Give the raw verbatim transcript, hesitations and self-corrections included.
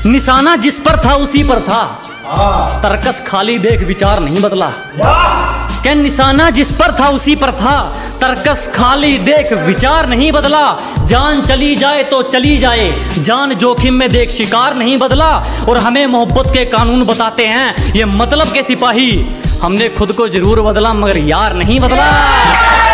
निशाना जिस पर था उसी पर था, तरकस खाली देख विचार नहीं बदला। क्या निशाना जिस पर था उसी पर था, तरकस खाली देख विचार नहीं बदला। जान चली जाए तो चली जाए, जान जोखिम में देख शिकार नहीं बदला। और हमें मोहब्बत के कानून बताते हैं ये मतलब के सिपाही, हमने खुद को जरूर बदला मगर यार नहीं बदला।